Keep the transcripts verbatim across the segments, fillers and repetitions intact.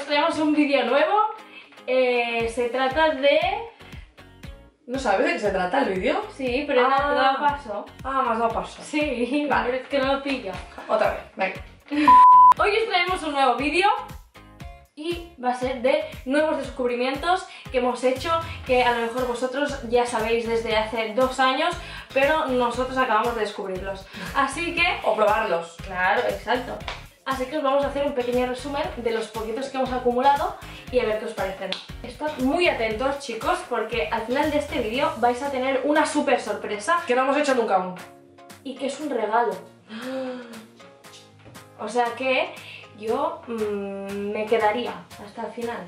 traemos un vídeo nuevo. Eh, se trata de... ¿No sabes de qué se trata el vídeo? Sí, pero ah. me has dado paso. Ah, me has dado paso. Sí, vale. Es que no lo pillo. Otra vez, venga. Hoy os traemos un nuevo vídeo y va a ser de nuevos descubrimientos que hemos hecho, que a lo mejor vosotros ya sabéis desde hace dos años, pero nosotros acabamos de descubrirlos. Así que... O probarlos. Claro, exacto. Así que os vamos a hacer un pequeño resumen de los poquitos que hemos acumulado y a ver qué os parecen. Estad muy atentos, chicos, porque al final de este vídeo vais a tener una súper sorpresa. Que no hemos hecho nunca aún. Y que es un regalo. O sea que yo mmm, me quedaría hasta el final.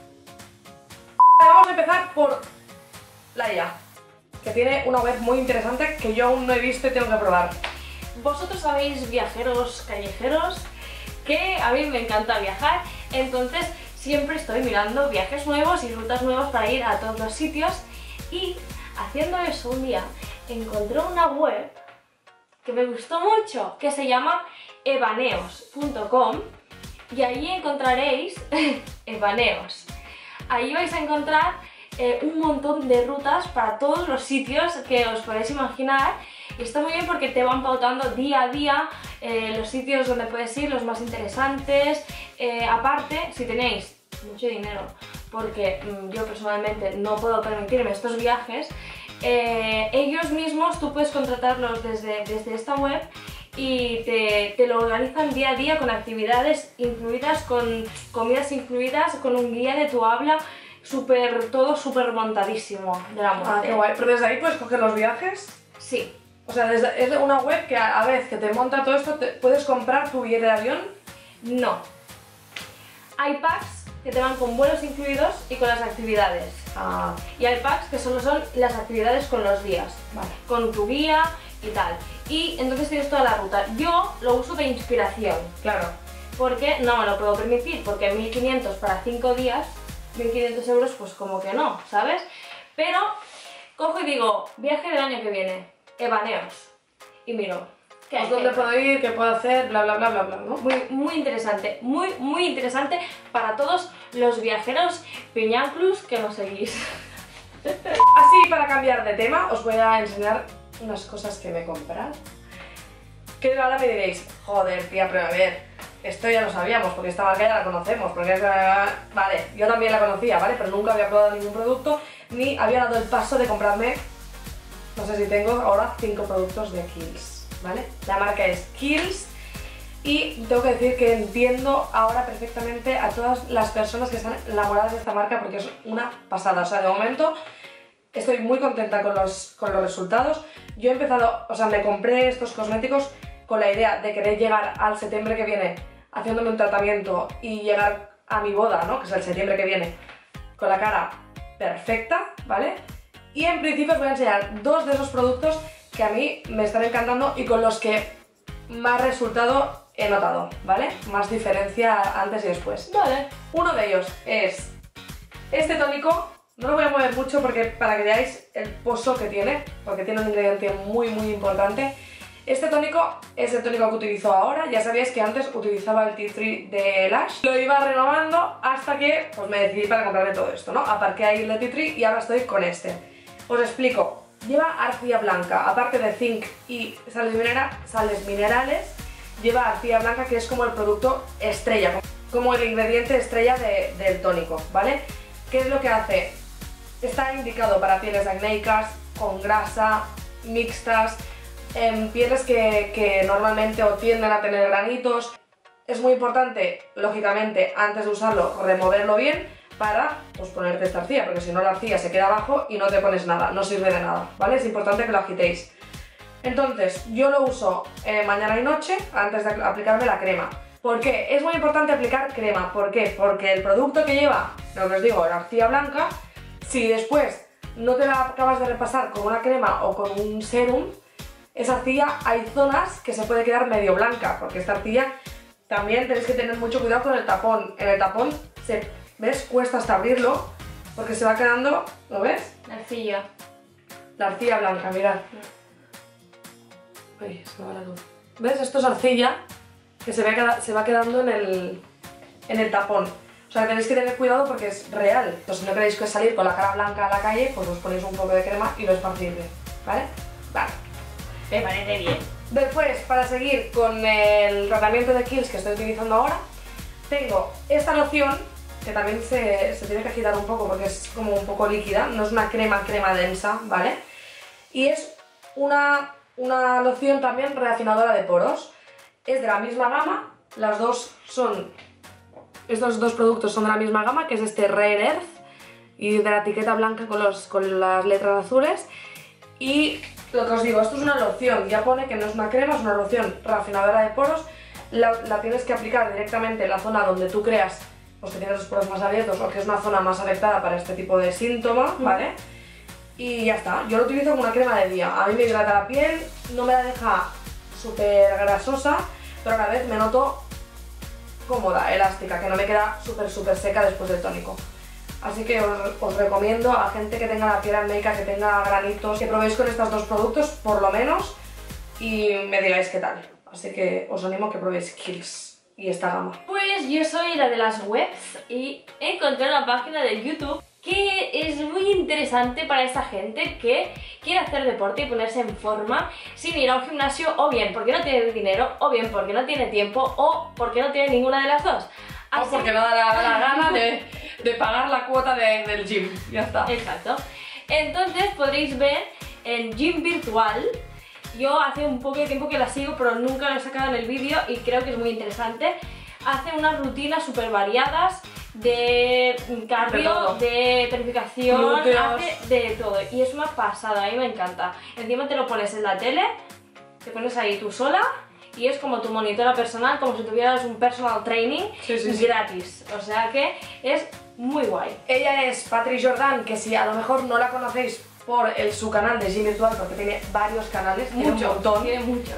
Vamos a empezar por la I A, que tiene una web muy interesante que yo aún no he visto y tengo que probar. Vosotros sabéis, viajeros callejeros, que a mí me encanta viajar, entonces siempre estoy mirando viajes nuevos y rutas nuevas para ir a todos los sitios, y haciendo eso un día encontré una web que me gustó mucho, que se llama evaneos punto com, y ahí encontraréis Evaneos. Ahí vais a encontrar eh, un montón de rutas para todos los sitios que os podéis imaginar. Y está muy bien porque te van pautando día a día eh, los sitios donde puedes ir, los más interesantes. Eh, aparte, si tenéis mucho dinero, porque mmm, yo personalmente no puedo permitirme estos viajes, eh, ellos mismos tú puedes contratarlos desde, desde esta web y te, te lo organizan día a día con actividades incluidas, con comidas incluidas, con un guía de tu habla, súper, todo súper montadísimo de la muerte. Ah, qué guay. ¿Pero desde ahí puedes coger los viajes? Sí. O sea, desde, es una web que a, a vez que te monta todo esto, te, ¿puedes comprar tu billete de avión? No. Hay packs que te van con vuelos incluidos y con las actividades. Ah. Y hay packs que solo son las actividades con los días. Vale. Con tu guía y tal. Y entonces tienes toda la ruta. Yo lo uso de inspiración. Claro. Porque no me lo puedo permitir, porque mil quinientos para cinco días, mil quinientos euros, pues como que no, ¿sabes? Pero cojo y digo, viaje del año que viene, Evaneos. Y miro, ¿qué Pues dónde puedo ir, qué puedo hacer, bla bla bla bla bla, ¿no? Muy, muy interesante, muy, muy interesante para todos los viajeros piñanclus que nos seguís. Así, para cambiar de tema, os voy a enseñar unas cosas que me he comprado. Que ahora me diréis, joder, tía, pero a ver, esto ya lo sabíamos, porque esta marca ya la conocemos, porque es... Vale, yo también la conocía, ¿vale? Pero nunca había probado ningún producto, ni había dado el paso de comprarme, no sé si tengo ahora cinco productos de Kiehl's, ¿vale? La marca es Kiehl's, y tengo que decir que entiendo ahora perfectamente a todas las personas que están enamoradas de esta marca, porque es una pasada. O sea, de momento estoy muy contenta con los, con los resultados. Yo he empezado, o sea, me compré estos cosméticos con la idea de querer llegar al septiembre que viene haciéndome un tratamiento y llegar a mi boda, ¿no? Que es el septiembre que viene, con la cara perfecta, ¿vale? Y en principio os voy a enseñar dos de esos productos que a mí me están encantando y con los que más resultado he notado, ¿vale? Más diferencia antes y después. Vale. Uno de ellos es este tónico. No lo voy a mover mucho porque para que veáis el pozo que tiene, porque tiene un ingrediente muy muy importante. Este tónico es el tónico que utilizo ahora. Ya sabíais que antes utilizaba el Tea Tree de Lush. Lo iba renovando hasta que pues, me decidí para comprarme todo esto, ¿no? Aparqué ahí el de Tea Tree y ahora estoy con este. Os explico. Lleva arcilla blanca, aparte de zinc y sales, minera sales minerales, lleva arcilla blanca, que es como el producto estrella, como el ingrediente estrella de, del tónico, ¿vale? ¿Qué es lo que hace? Está indicado para pieles acnéicas, con grasa, mixtas, en pieles que, que normalmente o tienden a tener granitos. Es muy importante, lógicamente, antes de usarlo, removerlo bien para pues, ponerte esta arcilla, porque si no la arcilla se queda abajo y no te pones nada, no sirve de nada, ¿vale? Es importante que lo agitéis. Entonces, yo lo uso eh, mañana y noche antes de aplicarme la crema. ¿Por qué? Es muy importante aplicar crema. ¿Por qué? Porque el producto que lleva, lo que os digo, la arcilla blanca, si después no te la acabas de repasar con una crema o con un serum, esa arcilla hay zonas que se puede quedar medio blanca, porque esta arcilla también tenéis que tener mucho cuidado con el tapón. En el tapón, se, ¿ves? Cuesta hasta abrirlo, porque se va quedando, ¿lo ves? La arcilla. La arcilla blanca, mirad. Uy, se me va la luz. ¿Ves? Esto es arcilla que se va, se va quedando en el, en el tapón. O sea, tenéis que tener cuidado porque es real. Entonces, si no queréis que salir con la cara blanca a la calle, pues os ponéis un poco de crema y lo esparcís bien, ¿vale? Vale. Me parece bien. Después, para seguir con el tratamiento de Kiehl's que estoy utilizando ahora, tengo esta loción, que también se, se tiene que agitar un poco porque es como un poco líquida, no es una crema crema densa, ¿vale? Y es una, una loción también reafinadora de poros. Es de la misma gama, las dos son, estos dos productos son de la misma gama, que es este Rare Earth, y de la etiqueta blanca con, los, con las letras azules. Y lo que os digo, esto es una loción, ya pone que no es una crema, es una loción reafinadora de poros. La, la tienes que aplicar directamente en la zona donde tú creas pues, que tienes los poros más abiertos o que es una zona más afectada para este tipo de síntoma, ¿vale? Y ya está, yo lo utilizo como una crema de día. A mí me hidrata la piel, no me la deja súper grasosa, pero a la vez me noto cómoda, elástica, que no me queda súper súper seca después del tónico. Así que os, os recomiendo a gente que tenga la piel acnéica, que tenga granitos, que probéis con estos dos productos por lo menos y me digáis qué tal. Así que os animo a que probéis Kiehl's y esta gama. Pues yo soy la de las webs y encontré una página de YouTube que es muy interesante para esa gente que quiere hacer deporte y ponerse en forma sin ir a un gimnasio, o bien porque no tiene dinero, o bien porque no tiene tiempo, o porque no tiene ninguna de las dos. Así... O porque no da la, la gana de, de pagar la cuota de, del gym, ya está. Exacto. Entonces podréis ver el gym virtual. Yo hace un poco de tiempo que la sigo, pero nunca lo he sacado en el vídeo y creo que es muy interesante. Hace unas rutinas súper variadas de cardio, de, de tonificación, glúteos, hace de todo y es una pasada, a mí me encanta. Encima te lo pones en la tele, te pones ahí tú sola y es como tu monitora personal, como si tuvieras un personal training, sí, sí, gratis, sí. O sea que es muy guay. Ella es Patri Jordan, que si a lo mejor no la conocéis por el, su canal de gym virtual, porque tiene varios canales, Mucho, tiene un montón. Tiene muchos.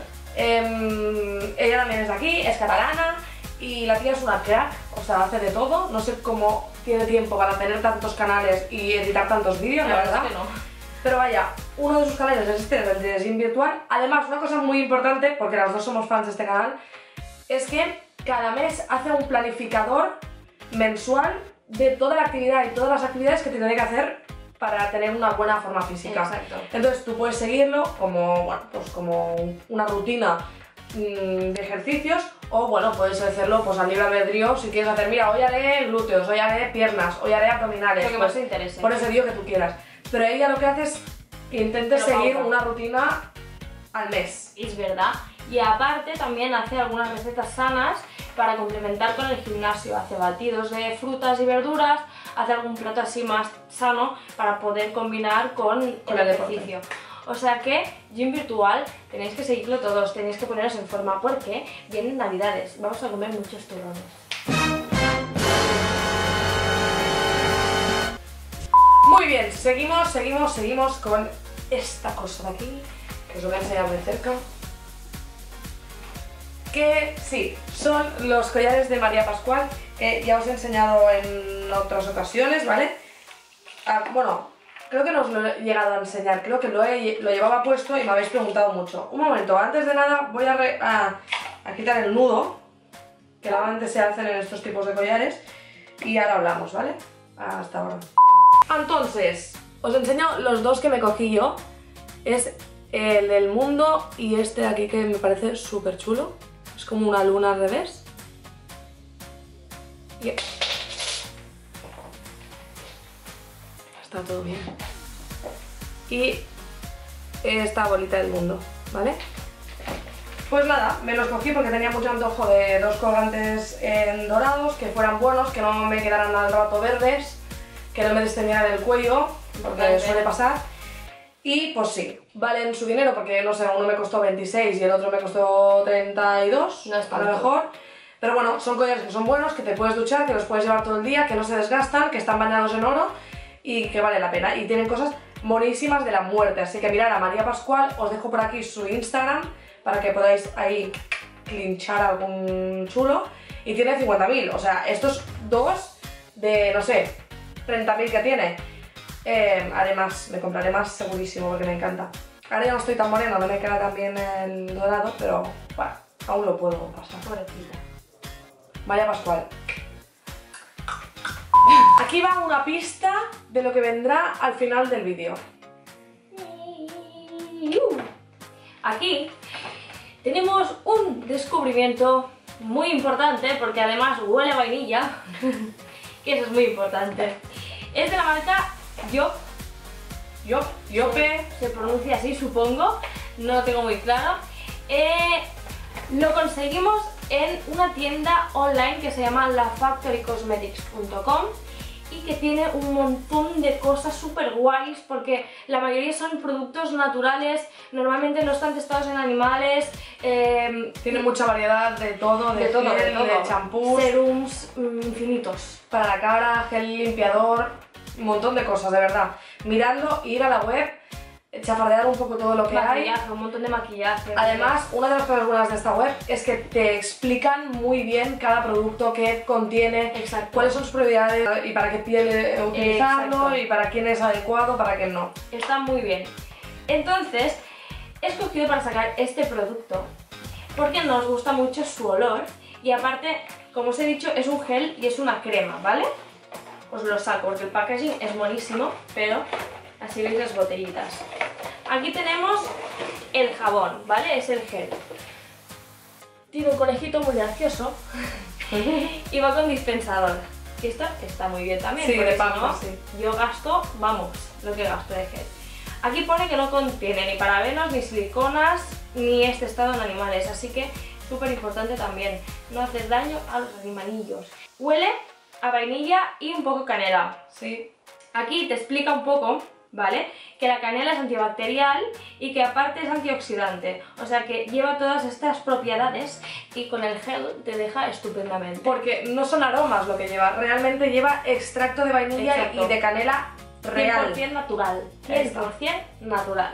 Eh, ella también es de aquí, es catalana. Y la tía es una crack, o sea, hace de todo. No sé cómo tiene tiempo para tener tantos canales y editar tantos vídeos, la, la verdad. Es que no. Pero vaya, uno de sus canales es este, el de Gym Virtual. Además, una cosa muy importante, porque las dos somos fans de este canal, es que cada mes hace un planificador mensual de toda la actividad y todas las actividades que tiene que hacer para tener una buena forma física. Exacto. Entonces tú puedes seguirlo como, bueno, pues como una rutina mmm, de ejercicios. O bueno, puedes hacerlo pues a libre albedrío si quieres hacer, mira, hoy haré glúteos, hoy haré piernas, hoy haré abdominales. Lo que pues, más te interese. Por ese día que tú quieras. Pero ella lo que hace es que intente seguir pauta. Una rutina al mes. Es verdad. Y aparte también hace algunas recetas sanas para complementar con el gimnasio. Hace batidos de frutas y verduras, hace algún plato así más sano para poder combinar con el, el ejercicio. Deporte. O sea que, gym virtual, tenéis que seguirlo todos, tenéis que poneros en forma porque vienen navidades, vamos a comer muchos turrones. Muy bien, seguimos, seguimos, seguimos con esta cosa de aquí, que os lo voy a enseñar de cerca. Que sí, son los collares de María Pascual, que ya os he enseñado en otras ocasiones, ¿vale? Ah, bueno... Creo que no os lo he llegado a enseñar, creo que lo, he, lo llevaba puesto y me habéis preguntado mucho. Un momento, antes de nada voy a, re, a, a quitar el nudo, que normalmente se hacen en estos tipos de collares, y ahora hablamos, ¿vale? Hasta ahora. Entonces, os enseño los dos que me cogí yo. Es el del mundo y este de aquí que me parece súper chulo. Es como una luna al revés. Y... está todo bien. Y esta bolita del mundo, ¿vale? Pues nada, me los cogí porque tenía mucho antojo de dos colgantes en dorados, que fueran buenos, que no me quedaran al rato verdes, que no me desteñaran el cuello, porque vale, suele pasar. Y pues sí, valen su dinero porque, no sé, uno me costó veintiséis y el otro me costó treinta y dos, no es a lo mejor. Pero bueno, son collares que son buenos, que te puedes duchar, que los puedes llevar todo el día, que no se desgastan, que están bañados en oro y que vale la pena. Y tienen cosas monísimas de la muerte, así que mirad a María Pascual, os dejo por aquí su Instagram para que podáis ahí clinchar algún chulo. Y tiene cincuenta mil, o sea, estos dos de, no sé, treinta mil que tiene. Eh, además, me compraré más segurísimo porque me encanta. Ahora ya no estoy tan morena, no me queda tan bien el dorado, pero bueno, aún lo puedo pasar. Pobrecita. María Pascual. Aquí va una pista de lo que vendrá al final del vídeo. Aquí tenemos un descubrimiento muy importante porque además huele a vainilla, que eso es muy importante. Es de la marca Yop. Yop, Yope. Se pronuncia así, supongo, no lo tengo muy claro. Eh, lo conseguimos en una tienda online que se llama la factory cosmetics punto com y que tiene un montón de cosas súper guays porque la mayoría son productos naturales, normalmente no están testados en animales. Eh, tiene mucha variedad de todo, de, de todo, gel, de todo. de champús, serums mm, infinitos. Para la cara, gel limpiador, un montón de cosas, de verdad. Miradlo, ir a la web, chafardear un poco todo lo que maquillaje, hay. Un montón de maquillaje. Además, una de las cosas buenas de esta web es que te explican muy bien cada producto, qué contiene, Exacto. cuáles son sus propiedades y para qué piel eh, utilizarlo. Exacto. Y para quién es adecuado, para quién no. Está muy bien. Entonces, he escogido para sacar este producto porque nos gusta mucho su olor y aparte, como os he dicho, es un gel y es una crema, ¿vale? Os lo saco porque el packaging es buenísimo, pero así veis las botellitas. Aquí tenemos el jabón, ¿vale? Es el gel. Tiene un conejito muy gracioso y va con dispensador. Y esto está muy bien también, Sí, porque de si paja, no, sí. yo gasto, vamos, lo que gasto de gel. Aquí pone que no contiene ni parabenos, ni siliconas, ni es testado en animales, así que súper importante también, no hacer daño a los animalillos. Huele a vainilla y un poco canela. Sí. Aquí te explica un poco, ¿vale? Que la canela es antibacterial y que aparte es antioxidante. O sea que lleva todas estas propiedades y con el gel te deja estupendamente. Porque no son aromas lo que lleva, realmente lleva extracto de vainilla Exacto. y de canela real. cien por cien natural. cien por cien natural.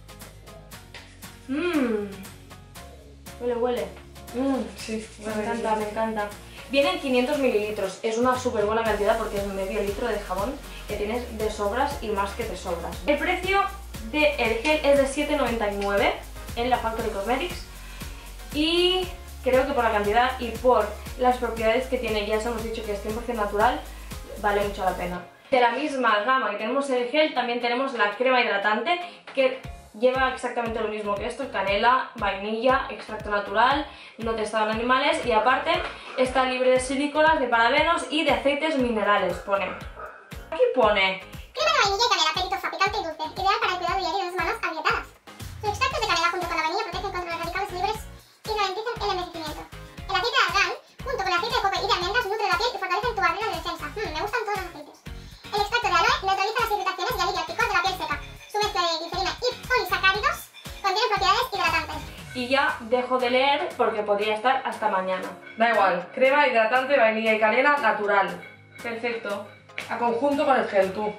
Mmm. Huele, huele. Mmm. Sí, Me encanta, me encanta. Vienen quinientos mililitros, es una súper buena cantidad porque es medio litro de jabón que tienes de sobras y más que de sobras. El precio del gel es de siete noventa y nueve en la Factory Cosmetics y creo que por la cantidad y por las propiedades que tiene, ya os hemos dicho que es cien por cien natural, vale mucho la pena. De la misma gama que tenemos el gel, también tenemos la crema hidratante que lleva exactamente lo mismo que esto, canela, vainilla, extracto natural, no testado en animales y aparte está libre de siliconas, de parabenos y de aceites minerales, pone. Aquí pone... Crema de vainilla y canela, peritosa, picante y dulce, ideal para el cuidado diario de las manos agrietadas. Sus extractos de canela junto con la vainilla protegen contra los radicales libres y ralentizan el envejecimiento. El aceite de argán junto con el aceite de coco y de almendras nutre la piel y fortalecen tu barrera de defensa. Mm, me gustan todos los aceites. El extracto de aloe neutraliza las irritaciones y alivia el picor de la piel seca. Su mezcla de glicerina y polisacáridos contiene propiedades hidratantes. Y ya dejo de leer porque podría estar hasta mañana. Da igual, crema hidratante, vainilla y canela natural. Perfecto. A conjunto con el gel, tú.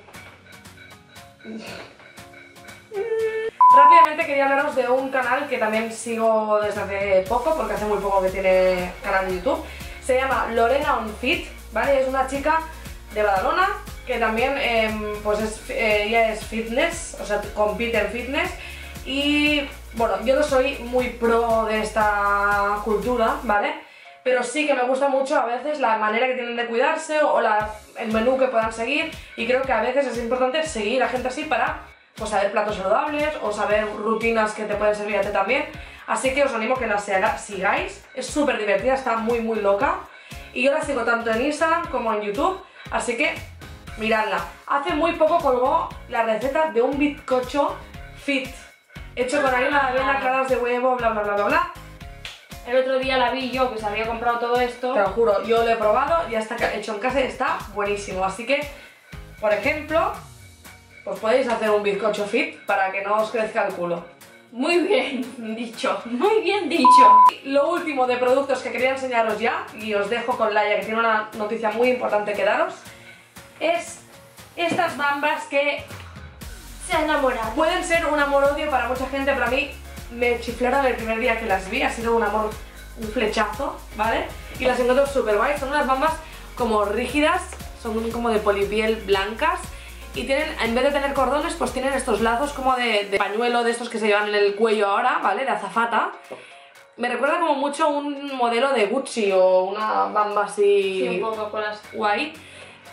Rápidamente quería hablaros de un canal que también sigo desde hace poco, porque hace muy poco que tiene canal de YouTube. Se llama Lorena On Fit, ¿vale? Es una chica de Badalona que también eh, pues es, eh, ella es fitness, o sea, compite en fitness. Y bueno, yo no soy muy pro de esta cultura, ¿vale? Pero sí que me gusta mucho a veces la manera que tienen de cuidarse o la, el menú que puedan seguir, y creo que a veces es importante seguir a gente así para pues, saber platos saludables o saber rutinas que te pueden servir a ti también. Así que os animo a que la sigáis, es súper divertida, está muy muy loca y yo la sigo tanto en Instagram como en YouTube, así que miradla. Hace muy poco colgó la receta de un bizcocho fit hecho con harina de avena, claras de huevo, bla bla bla bla bla. El otro día la vi yo que se había comprado todo esto. Te lo juro, yo lo he probado, ya está hecho en casa y está buenísimo. Así que, por ejemplo, pues podéis hacer un bizcocho fit para que no os crezca el culo. Muy bien dicho, muy bien dicho. Lo último de productos que quería enseñaros ya, y os dejo con Laia que tiene una noticia muy importante que daros, es estas bambas que Se ha enamorado. pueden ser un amor-odio para mucha gente, pero a mí me chiflaron el primer día que las vi, ha sido un amor, un flechazo, ¿vale? Y las encuentro súper guay, son unas bambas como rígidas, son como de polipiel blancas y tienen, en vez de tener cordones, pues tienen estos lazos como de, de pañuelo, de estos que se llevan en el cuello ahora, ¿vale? De azafata. Me recuerda como mucho un modelo de Gucci o una bamba así Sí, un poco con las... guay.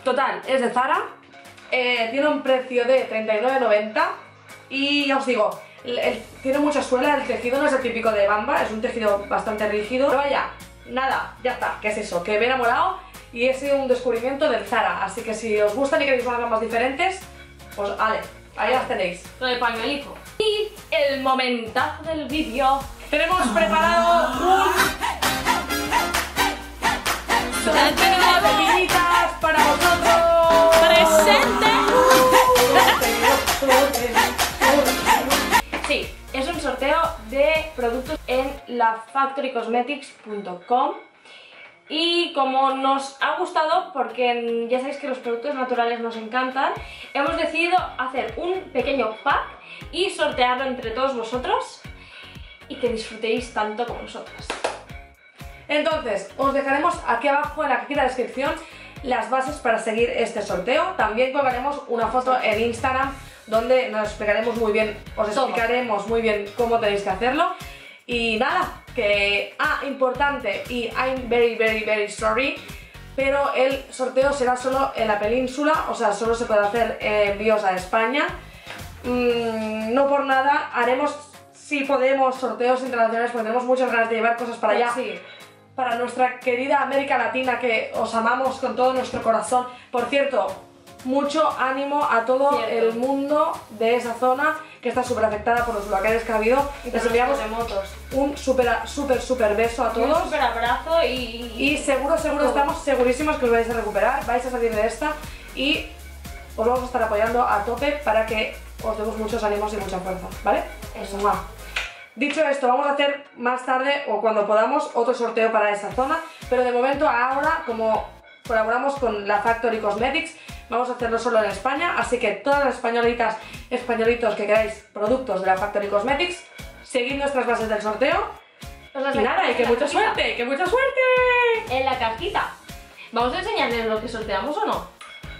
Total, es de Zara, eh, tiene un precio de treinta y nueve noventa y ya os digo, el, el, tiene mucha suela, el tejido no es el típico de Bamba, es un tejido bastante rígido. Pero vaya, nada, ya está, ¿qué es eso? Que me he enamorado y he sido un descubrimiento del Zara, así que si os gustan y queréis unas gambas diferentes, pues vale, ahí las tenéis. Con el pañuelito. Y el momentazo del vídeo. Tenemos preparado un sorteo de minitas para vosotros. ¡Presente! Sí, es un sorteo de productos en la factory cosmetics punto com. Y como nos ha gustado, porque ya sabéis que los productos naturales nos encantan, hemos decidido hacer un pequeño pack y sortearlo entre todos vosotros y que disfrutéis tanto como nosotros. Entonces, os dejaremos aquí abajo en la cajita de descripción las bases para seguir este sorteo. También colgaremos una foto en Instagram donde nos explicaremos muy bien, os explicaremos muy bien cómo tenéis que hacerlo. Y nada, que... Ah, importante, y I'm very, very, very sorry, pero el sorteo será solo en la península, o sea, solo se puede hacer eh, envíos a España. Mm, no por nada, haremos, si podemos, sorteos internacionales, porque tenemos muchas ganas de llevar cosas para allá. Sí. Para nuestra querida América Latina, que os amamos con todo nuestro corazón. Por cierto, mucho ánimo a todo Cierto. el mundo de esa zona que está súper afectada por los huracanes que ha habido. Y Les por los enviamos terremotos. un súper, súper, súper beso a Y un todos. super abrazo y... Y seguro, seguro, todo. estamos segurísimos que os vais a recuperar, vais a salir de esta y os vamos a estar apoyando a tope para que os demos muchos ánimos y mucha fuerza, ¿vale? Eso. va. Dicho esto, vamos a hacer más tarde o cuando podamos otro sorteo para esa zona, pero de momento ahora, como colaboramos con la Factory Cosmetics, vamos a hacerlo solo en España, así que todas las españolitas, españolitos que queráis productos de la Factory Cosmetics, seguid nuestras bases del sorteo. Os las Y nada, y dejamos que en la mucha cajita. suerte, que mucha suerte. En la cajita. ¿Vamos a enseñarles lo que sorteamos o no?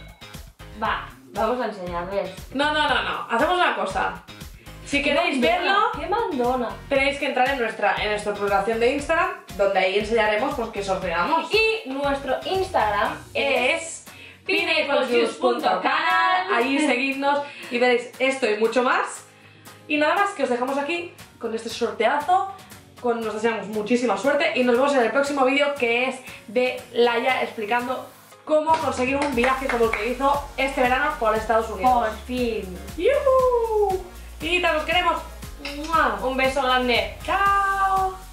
Va, vamos a enseñarles. No, no, no, no, hacemos una cosa. Si queréis verlo, ¡Qué mandona! tenéis que entrar en nuestra, en nuestra publicación de Instagram, donde ahí enseñaremos pues que sorteamos. Y nuestro Instagram es Es pineapplesjuice punto canal, ahí seguidnos y veréis esto y mucho más. Y nada más, que os dejamos aquí con este sorteazo, con, nos deseamos muchísima suerte y nos vemos en el próximo vídeo, que es de Laia explicando cómo conseguir un viaje como el que hizo este verano por Estados Unidos. Por fin. ¡Yuhu! ¡Pinitas, los queremos! ¡Mua! Un beso grande. ¡Chao!